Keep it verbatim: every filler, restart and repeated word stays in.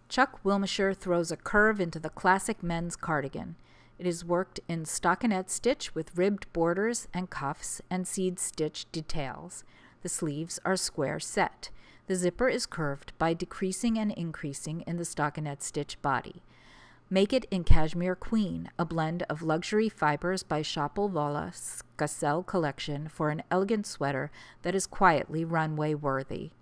Chuck Wilmesher throws a curve into the classic men's cardigan. It is worked in stockinette stitch with ribbed borders and cuffs and seed stitch details. The sleeves are square set. The zipper is curved by decreasing and increasing in the stockinette stitch body. Make it in Cashmere Queen, a blend of luxury fibers by Schoppel Wolle Skacel collection for an elegant sweater that is quietly runway worthy.